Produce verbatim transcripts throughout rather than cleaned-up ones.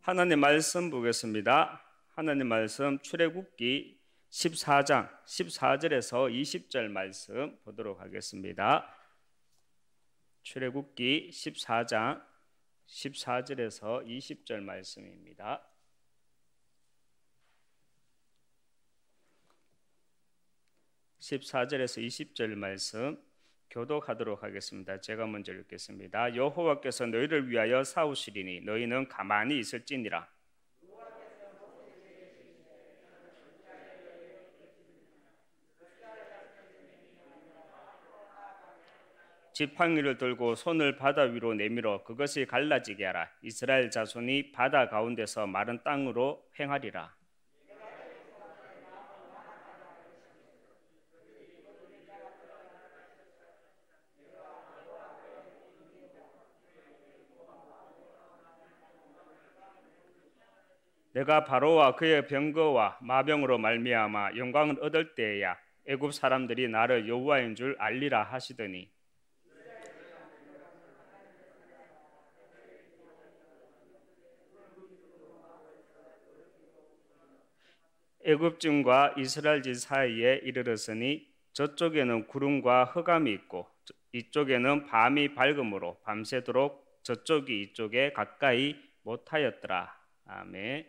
하나님 말씀 보겠습니다. 하나님 말씀 출애굽기 십사 장 십사 절에서 이십 절 말씀 보도록 하겠습니다. 출애굽기 십사 장 십사 절에서 이십 절 말씀입니다. 십사 절에서 이십 절 말씀 교독하도록 하겠습니다. 제가 먼저 읽겠습니다. 여호와께서 너희를 위하여 싸우시리니 너희는 가만히 있을지니라. 지팡이를 들고 손을 바다 위로 내밀어 그것이 갈라지게 하라. 이스라엘 자손이 바다 가운데서 마른 땅으로 행하리라. 내가 바로와 그의 병거와 마병으로 말미암아 영광을 얻을 때에야 애굽 사람들이 나를 여호와인 줄 알리라 하시더니 애굽진과 이스라엘진 사이에 이르렀으니 저쪽에는 구름과 흑암이 있고 이쪽에는 밤이 밝음으로 밤새도록 저쪽이 이쪽에 가까이 못하였더라. 아멘.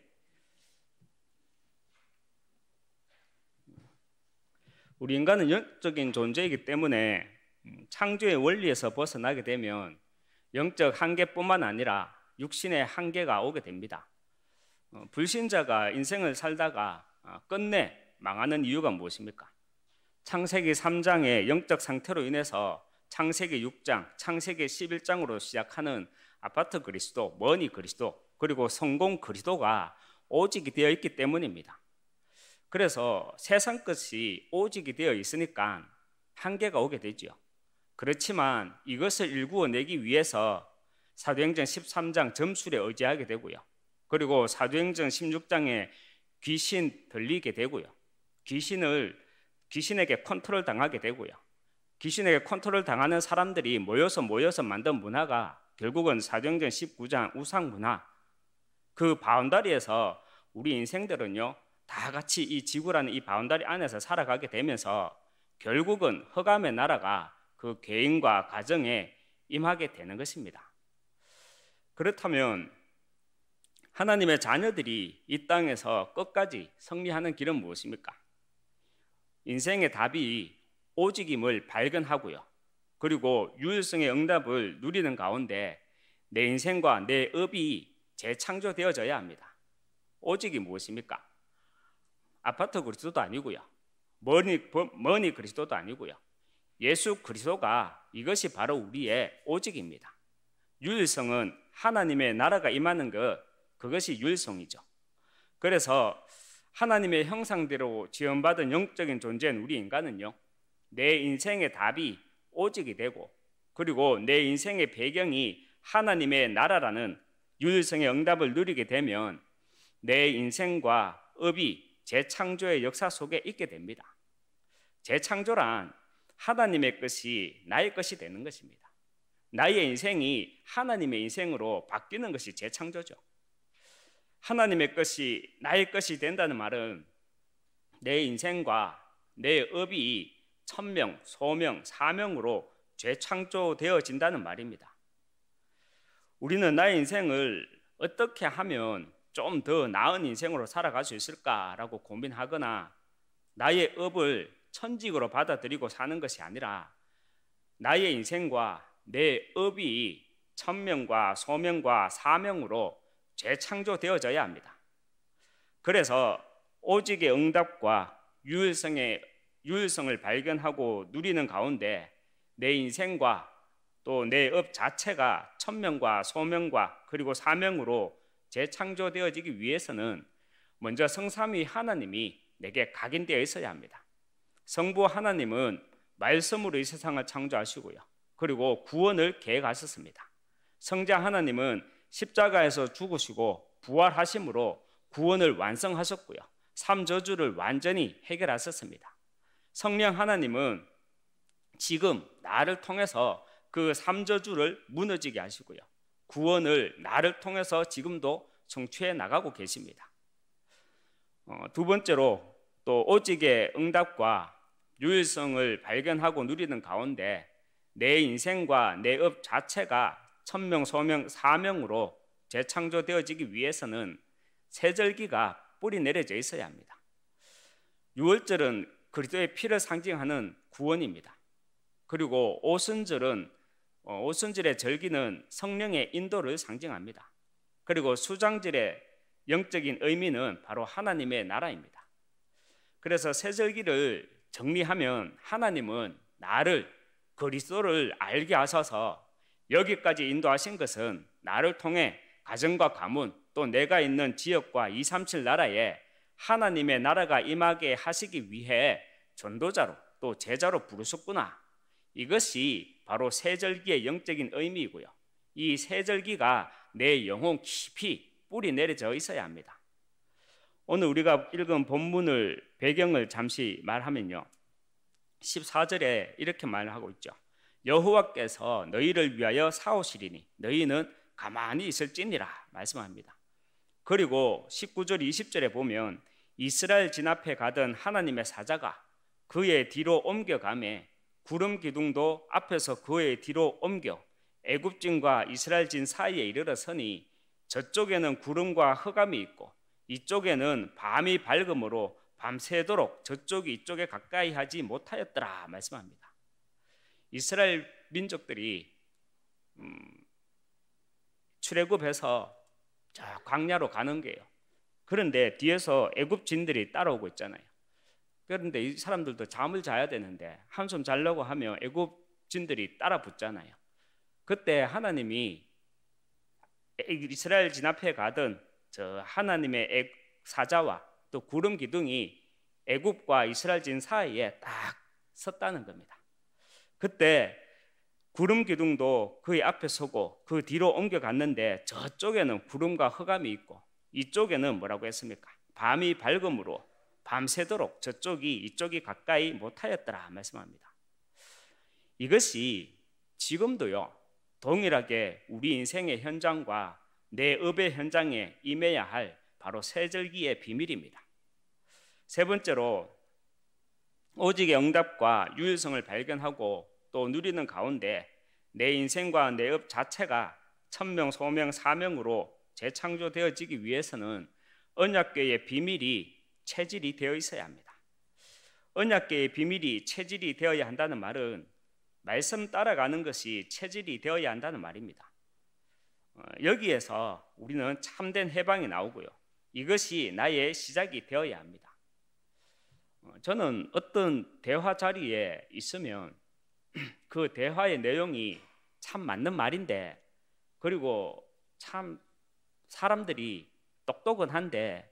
우리 인간은 영적인 존재이기 때문에 창조의 원리에서 벗어나게 되면 영적 한계뿐만 아니라 육신의 한계가 오게 됩니다. 불신자가 인생을 살다가 끝내 망하는 이유가 무엇입니까? 창세기 삼 장의 영적 상태로 인해서 창세기 육 장, 창세기 십일 장으로 시작하는 아파트 그리스도, 머니 그리스도, 그리고 성공 그리스도가 오직이 되어 있기 때문입니다. 그래서 세상 것이 오직이 되어 있으니까 한계가 오게 되죠. 그렇지만 이것을 일구어내기 위해서 사도행전 십삼 장 점술에 의지하게 되고요. 그리고 사도행전 십육 장에 귀신 들리게 되고요. 귀신을, 귀신에게 컨트롤 당하게 되고요. 귀신에게 컨트롤 당하는 사람들이 모여서 모여서 만든 문화가 결국은 사도행전 십구 장 우상 문화, 그 바운다리에서 우리 인생들은요 다 같이 이 지구라는 이 바운다리 안에서 살아가게 되면서 결국은 흑암의 나라가 그 개인과 가정에 임하게 되는 것입니다. 그렇다면 하나님의 자녀들이 이 땅에서 끝까지 승리하는 길은 무엇입니까? 인생의 답이 오직임을 발견하고요. 그리고 유일성의 응답을 누리는 가운데 내 인생과 내 업이 재창조되어져야 합니다. 오직이 무엇입니까? 아파트 그리스도도 아니고요. 머니, 머니 그리스도도 아니고요. 예수 그리스도가 이것이 바로 우리의 오직입니다. 유일성은 하나님의 나라가 임하는 것, 그것이 유일성이죠. 그래서 하나님의 형상대로 지원받은 영적인 존재인 우리 인간은요, 내 인생의 답이 오직이 되고 그리고 내 인생의 배경이 하나님의 나라라는 유일성의 응답을 누리게 되면 내 인생과 업이 재창조의 역사 속에 있게 됩니다. 재창조란 하나님의 것이 나의 것이 되는 것입니다. 나의 인생이 하나님의 인생으로 바뀌는 것이 재창조죠. 하나님의 것이 나의 것이 된다는 말은 내 인생과 내 업이 천명, 소명, 사명으로 재창조되어진다는 말입니다. 우리는 나의 인생을 어떻게 하면 좀 더 나은 인생으로 살아갈 수 있을까라고 고민하거나 나의 업을 천직으로 받아들이고 사는 것이 아니라 나의 인생과 내 업이 천명과 소명과 사명으로 재창조되어져야 합니다. 그래서 오직의 응답과 유일성의, 유일성을 발견하고 누리는 가운데 내 인생과 또 내 업 자체가 천명과 소명과 그리고 사명으로 재창조되어지기 위해서는 먼저 성삼위 하나님이 내게 각인되어 있어야 합니다. 성부 하나님은 말씀으로 이 세상을 창조하시고요. 그리고 구원을 계획하셨습니다. 성자 하나님은 십자가에서 죽으시고 부활하심으로 구원을 완성하셨고요. 삼저주를 완전히 해결하셨습니다. 성령 하나님은 지금 나를 통해서 그 삼저주를 무너지게 하시고요. 구원을 나를 통해서 지금도 성취해 나가고 계십니다. 어, 두 번째로 또 오직의 응답과 유일성을 발견하고 누리는 가운데 내 인생과 내 업 자체가 천명, 소명, 사명으로 재창조되어지기 위해서는 세절기가 뿌리 내려져 있어야 합니다. 유월절은 그리스도의 피를 상징하는 구원입니다. 그리고 오순절은 어, 오순절의 절기는 성령의 인도를 상징합니다. 그리고 수장절의 영적인 의미는 바로 하나님의 나라입니다. 그래서 세절기를 정리하면 하나님은 나를 그리스도를 알게 하셔서 여기까지 인도하신 것은 나를 통해 가정과 가문 또 내가 있는 지역과 이백삼십칠 나라에 하나님의 나라가 임하게 하시기 위해 전도자로 또 제자로 부르셨구나. 이것이 바로 세절기의 영적인 의미이고요. 이 세절기가 내 영혼 깊이 뿌리 내려져 있어야 합니다. 오늘 우리가 읽은 본문을 배경을 잠시 말하면요, 십사 절에 이렇게 말하고 있죠. 여호와께서 너희를 위하여 사오시리니 너희는 가만히 있을지니라 말씀합니다. 그리고 십구 절 이십 절에 보면 이스라엘 진 앞에 가던 하나님의 사자가 그의 뒤로 옮겨가매 구름 기둥도 앞에서 그의 뒤로 옮겨 애굽진과 이스라엘 진 사이에 이르러 서니 저쪽에는 구름과 흑암이 있고 이쪽에는 밤이 밝음으로 밤새도록 저쪽이 이쪽에 가까이 하지 못하였더라 말씀합니다. 이스라엘 민족들이 음, 출애굽해서 저 광야로 가는 거예요. 그런데 뒤에서 애굽진들이 따라오고 있잖아요. 그런데 이 사람들도 잠을 자야 되는데 한숨 자려고 하면 애굽진들이 따라 붙잖아요. 그때 하나님이 이스라엘 진 앞에 가던 저 하나님의 사자와 또 구름 기둥이 애굽과 이스라엘 진 사이에 딱 섰다는 겁니다. 그때 구름 기둥도 그의 앞에 서고 그 뒤로 옮겨갔는데 저쪽에는 구름과 흑암이 있고 이쪽에는 뭐라고 했습니까? 밤이 밝음으로 밤새도록 저쪽이 이쪽이 가까이 못하였더라 말씀합니다. 이것이 지금도요 동일하게 우리 인생의 현장과 내 업의 현장에 임해야 할 바로 세절기의 비밀입니다. 세 번째로 오직의 응답과 유일성을 발견하고 또 누리는 가운데 내 인생과 내 업 자체가 천명, 소명, 사명으로 재창조되어지기 위해서는 언약궤의 비밀이 체질이 되어 있어야 합니다. 언약궤의 비밀이 체질이 되어야 한다는 말은 말씀 따라가는 것이 체질이 되어야 한다는 말입니다. 여기에서 우리는 참된 해방이 나오고요. 이것이 나의 시작이 되어야 합니다. 저는 어떤 대화 자리에 있으면 그 대화의 내용이 참 맞는 말인데 그리고 참 사람들이 똑똑은 한데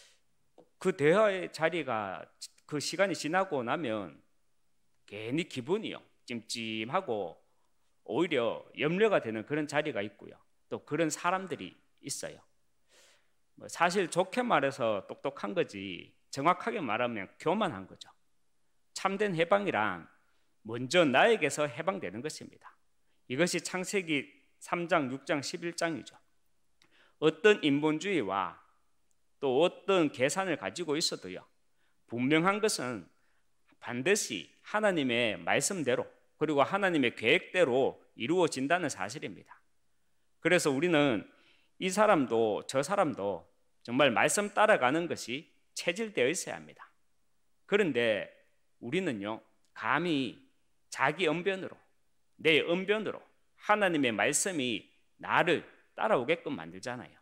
그 대화의 자리가 그 시간이 지나고 나면 괜히 기분이요 찜찜하고 오히려 염려가 되는 그런 자리가 있고요. 또 그런 사람들이 있어요. 뭐 사실 좋게 말해서 똑똑한 거지 정확하게 말하면 교만한 거죠. 참된 해방이란 먼저 나에게서 해방되는 것입니다. 이것이 창세기 삼 장, 육 장, 십일 장이죠. 어떤 인본주의와 또 어떤 계산을 가지고 있어도요 분명한 것은 반드시 하나님의 말씀대로 그리고 하나님의 계획대로 이루어진다는 사실입니다. 그래서 우리는 이 사람도 저 사람도 정말 말씀 따라가는 것이 체질되어 있어야 합니다. 그런데 우리는요 감히 자기 언변으로 내 언변으로 하나님의 말씀이 나를 따라오게끔 만들잖아요.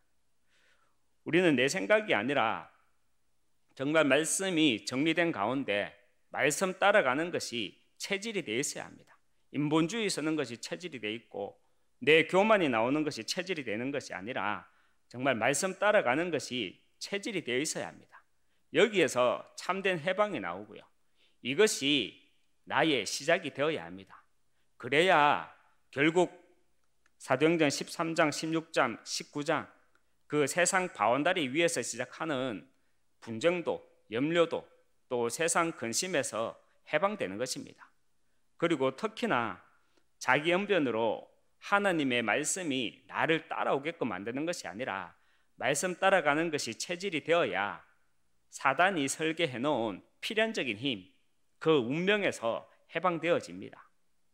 우리는 내 생각이 아니라 정말 말씀이 정리된 가운데 말씀 따라가는 것이 체질이 되어 있어야 합니다. 인본주의 서는 것이 체질이 되어 있고 내 교만이 나오는 것이 체질이 되는 것이 아니라 정말 말씀 따라가는 것이 체질이 되어 있어야 합니다. 여기에서 참된 해방이 나오고요. 이것이 나의 시작이 되어야 합니다. 그래야 결국 사도행전 십삼 장, 십육 장, 십구 장 그 세상 바운다리 위에서 시작하는 분쟁도, 염려도 또 세상 근심에서 해방되는 것입니다. 그리고 특히나 자기 언변으로 하나님의 말씀이 나를 따라오게끔 만드는 것이 아니라 말씀 따라가는 것이 체질이 되어야 사단이 설계해 놓은 필연적인 힘, 그 운명에서 해방되어집니다.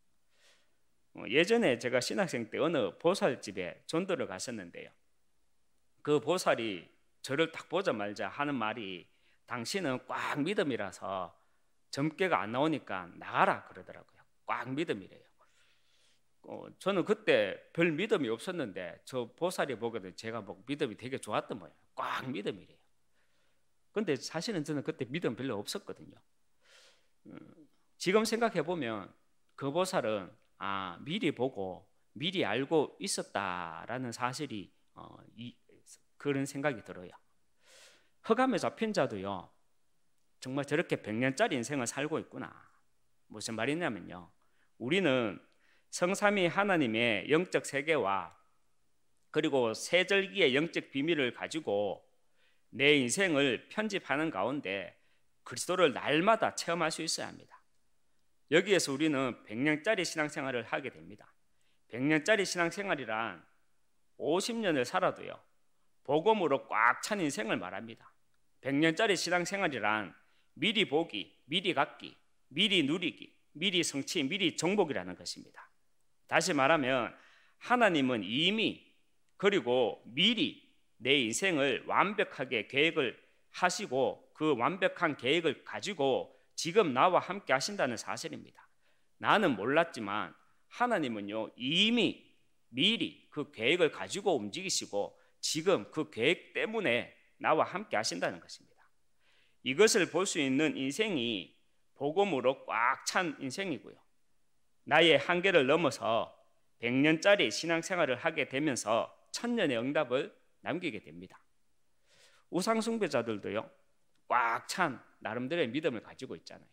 예전에 제가 신학생 때 어느 보살집에 전도를 갔었는데요, 그 보살이 저를 딱 보자마자 하는 말이 당신은 꽉 믿음이라서 점괘가 안 나오니까 나가라 그러더라고요. 꽉 믿음이래요. 어, 저는 그때 별 믿음이 없었는데 저 보살이 보거든 제가 뭐 믿음이 되게 좋았던 모양. 꽉 믿음이래요. 근데 사실은 저는 그때 믿음 별로 없었거든요. 음, 지금 생각해 보면 그 보살은 아, 미리 보고 미리 알고 있었다라는 사실이 어, 이, 그런 생각이 들어요. 흑암에 잡힌 자도요, 정말 저렇게 백 년짜리 인생을 살고 있구나. 무슨 말이냐면요, 우리는 성삼위 하나님의 영적 세계와 그리고 세절기의 영적 비밀을 가지고 내 인생을 편집하는 가운데 그리스도를 날마다 체험할 수 있어야 합니다. 여기에서 우리는 백 년짜리 신앙생활을 하게 됩니다. 백 년짜리 신앙생활이란 오십 년을 살아도요, 복음으로 꽉 찬 인생을 말합니다. 백 년짜리 신앙생활이란 미리 보기, 미리 갖기, 미리 누리기, 미리 성취, 미리 정복이라는 것입니다. 다시 말하면 하나님은 이미 그리고 미리 내 인생을 완벽하게 계획을 하시고 그 완벽한 계획을 가지고 지금 나와 함께 하신다는 사실입니다. 나는 몰랐지만 하나님은요, 이미 미리 그 계획을 가지고 움직이시고 지금 그 계획 때문에 나와 함께 하신다는 것입니다. 이것을 볼 수 있는 인생이 복음으로 꽉 찬 인생이고요, 나의 한계를 넘어서 백 년짜리 신앙생활을 하게 되면서 천년의 응답을 남기게 됩니다. 우상숭배자들도요, 꽉 찬 나름대로의 믿음을 가지고 있잖아요.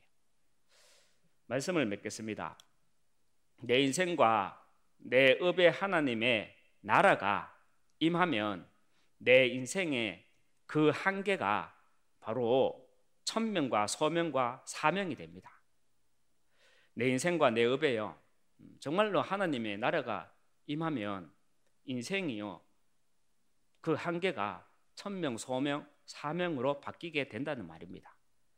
말씀을 맺겠습니다. 내 인생과 내 업의 하나님의 나라가 임하면 내 인생의 그 한계가 바로 천명과 소명과 사명이 됩니다. 내 인생과 내 업에요, 정말로 하나님의 나라가 임하면 인생이요, 그 한계가 천명, 소명, 사명으로 바뀌게 된다는 말입니다.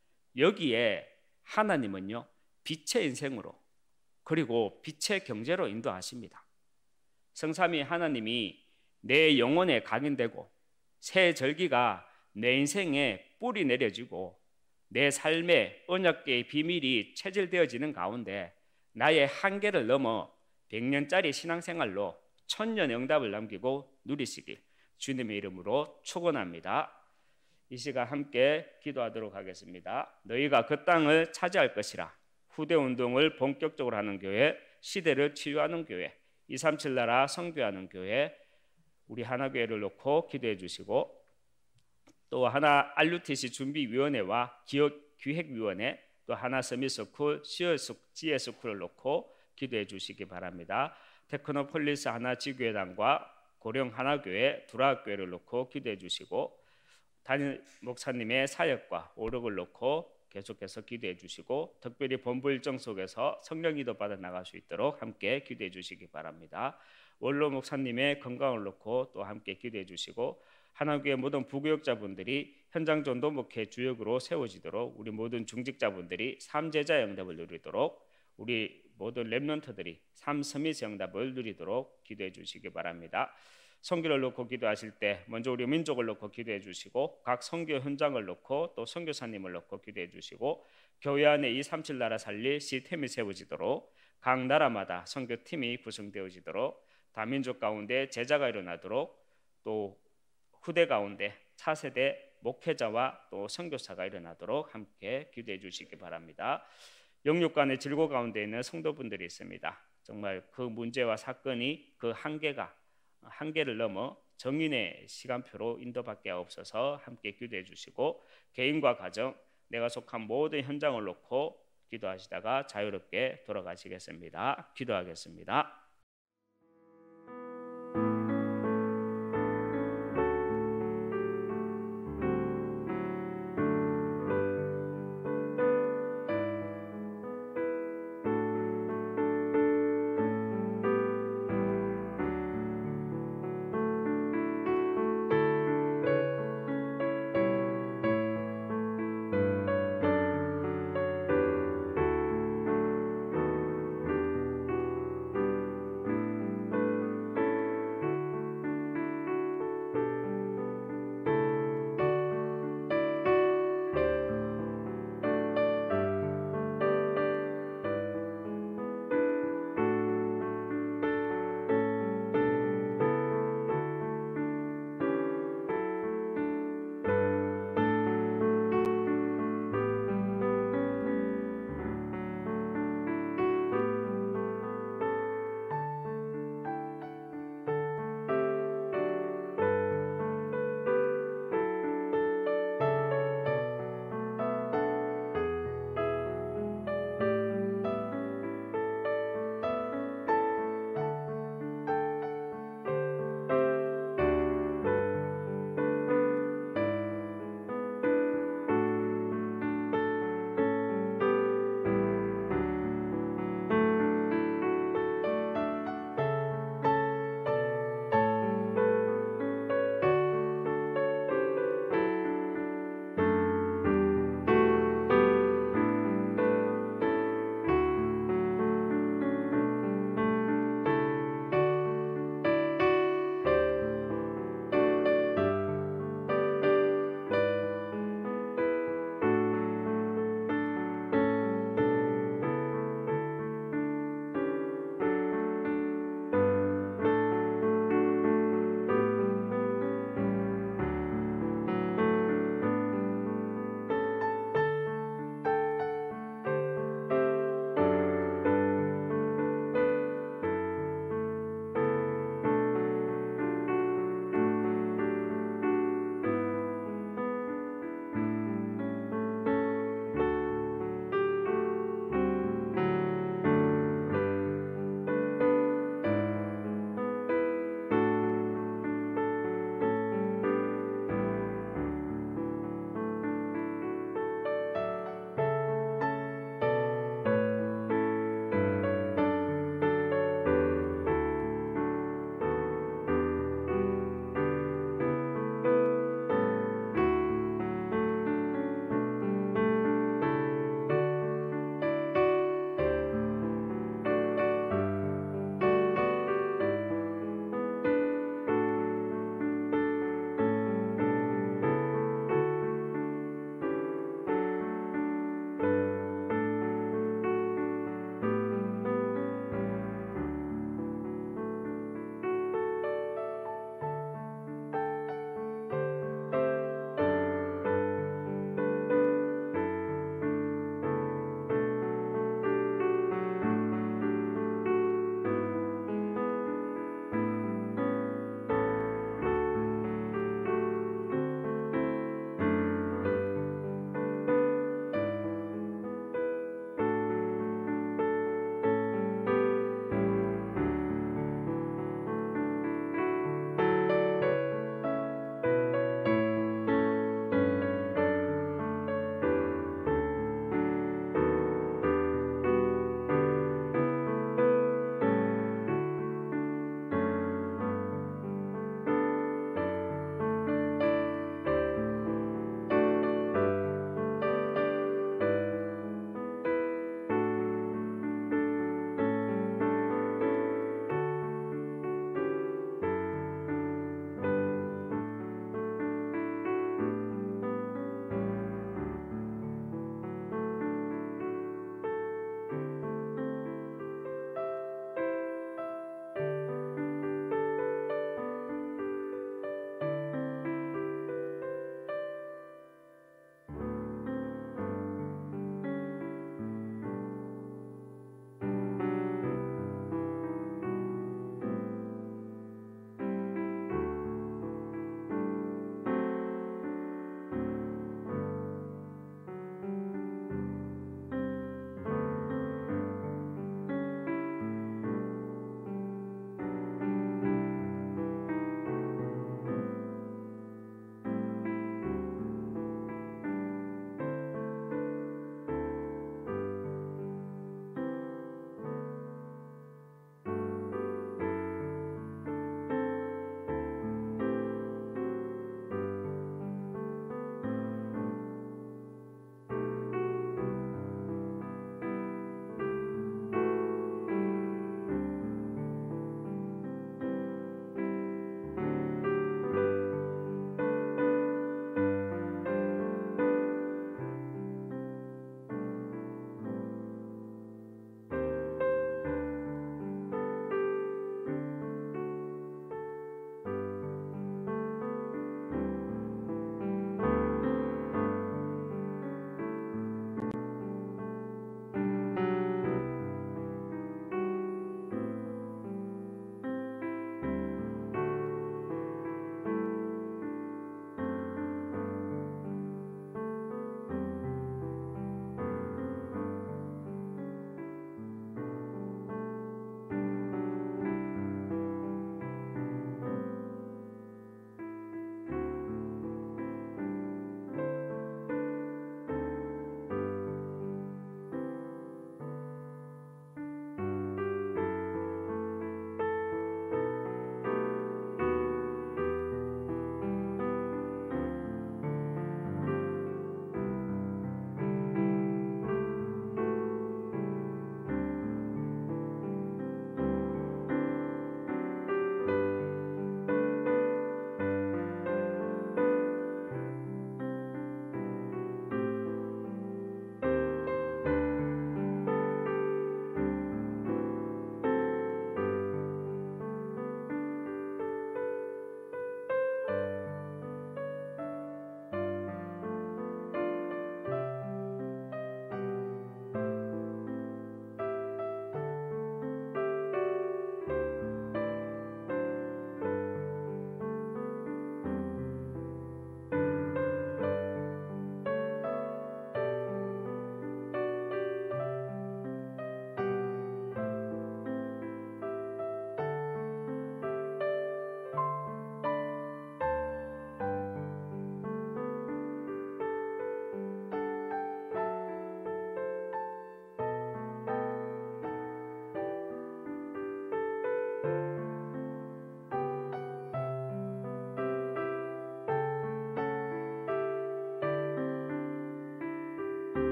여기에 하나님은요, 빛의 인생으로 그리고 빛의 경제로 인도하십니다. 성삼위 하나님이 내 영혼에 각인되고 새 절기가 내 인생에 뿌리 내려지고 내 삶의 언약궤의 비밀이 체질되어지는 가운데 나의 한계를 넘어 백 년짜리 신앙생활로 천년 응답을 남기고 누리시길 주님의 이름으로 축원합니다. 이 시간 함께 기도하도록 하겠습니다. 너희가 그 땅을 차지할 것이라. 후대운동을 본격적으로 하는 교회, 시대를 치유하는 교회, 이삼칠 나라 선교하는 교회, 우리 하나교회를 놓고 기도해 주시고, 또 하나 알유티씨 준비위원회와 기획위원회, 또 하나 서밋스쿨, 지혜스쿨을 놓고 기도해 주시기 바랍니다. 테크노폴리스 하나 지교회당과 고령 하나교회, 두라교회를 놓고 기도해 주시고, 담임 목사님의 사역과 오력을 놓고 계속해서 기도해 주시고, 특별히 본부 일정 속에서 성령 인도 받아 나갈 수 있도록 함께 기도해 주시기 바랍니다. 원로 목사님의 건강을 놓고 또 함께 기도해 주시고, 하나교회 모든 부교역자분들이 현장 전도 목회 주역으로 세워지도록, 우리 모든 중직자분들이 삼제자 응답을 누리도록, 우리 모든 렘넌트들이 삼서밋 응답을 누리도록 기도해 주시기 바랍니다. 선교를 놓고 기도하실 때 먼저 우리 민족을 놓고 기도해 주시고, 각 선교 현장을 놓고 또 선교사님을 놓고 기도해 주시고, 교회 안에 이삼칠 나라 살릴 시스템이 세워지도록, 각 나라마다 선교팀이 구성되어지도록, 다민족 가운데 제자가 일어나도록, 또 후대 가운데 차세대 목회자와 또 선교사가 일어나도록 함께 기도해 주시기 바랍니다. 영육간의 질고 가운데 있는 성도분들이 있습니다. 정말 그 문제와 사건이 그 한계가 한계를 넘어 정인의 시간표로 인도받게 하옵소서. 함께 기도해 주시고, 개인과 가정, 내가 속한 모든 현장을 놓고 기도하시다가 자유롭게 돌아가시겠습니다. 기도하겠습니다.